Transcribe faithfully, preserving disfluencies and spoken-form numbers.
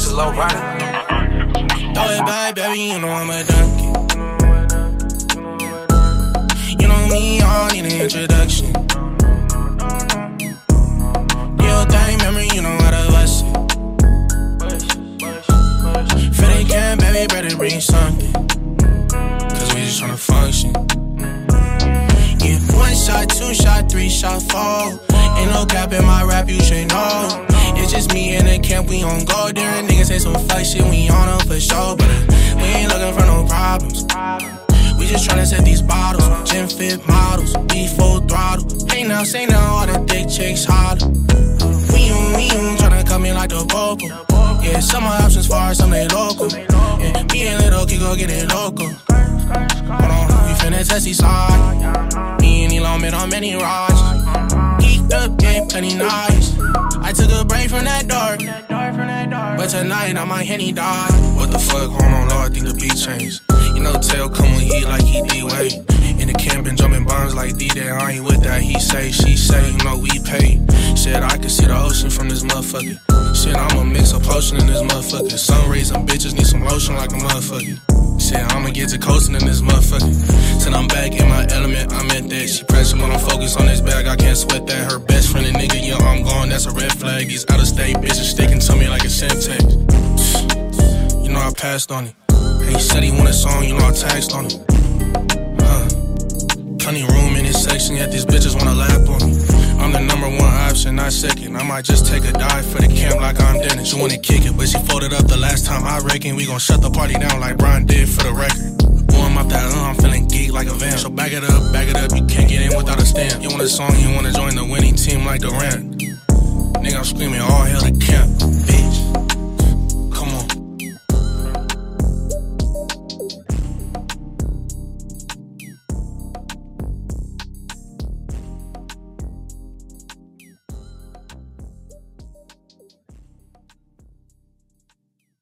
is Leaux, Ryda. Throw it back, baby, you know I'm a donkey. You know me, I don't need an introduction. Your thing, memory, you know how to bust it. For the can, baby, better bring something. Cause we just tryna function. Yeah, one shot, two shot, three shot, four. Ain't no cap in my rap, you should know. It's just me in the camp, we on go there. Niggas say some fuck shit, we on them for sure. But uh, we ain't looking for no problems. We just tryna set these bottles. Gym fit models, be full throttle. Hey now, say now, all the dick chicks holler. We on, we on, tryna come in like the Popo. Yeah, some of options far, some they local. Yeah, me and Little Kid go get it local. Hold on, we finna test these side. Me and Elon made on many rides. Geeked up, yeah, plenty nice. I took a break from that dark, but tonight I might Henny die. What the fuck, hold on, Lord, I think the beat changed. You know, Tail come with heat like he D-Wade. In the camp and jumping bombs like D-Day. I ain't with that, he say, she say, you know we pay. Shit, I can see the ocean from this motherfucker. Shit, I'ma mix a potion in this motherfucker. Sun rays and bitches need some lotion like a motherfucker. Shit, I'ma get to coasting in this motherfucker. Till I'm back in my element, I meant that. She pressure when I'm focused on this bag, I can't sweat that. Her best friend, a nigga, yeah, I'm gone, that's a red flag. These out-of-state bitches sticking to me like a syntax. You know I passed on it. He said he want a song, you know I taxed on him. Huh. Plenty room in this section, yet these bitches wanna lap on me. I'm the number one option, not second. I might just take a dive for the camp like I'm Dennis. She wanna kick it, but she folded up the last time. I reckon we gon' shut the party down like Brian did for the record. Boy, I'm up that uh, I'm feeling geek like a vamp. So back it up, back it up, you can't get in without a stamp. You want a song, you wanna join the winning team like Durant. Nigga, I'm screaming all hell to camp.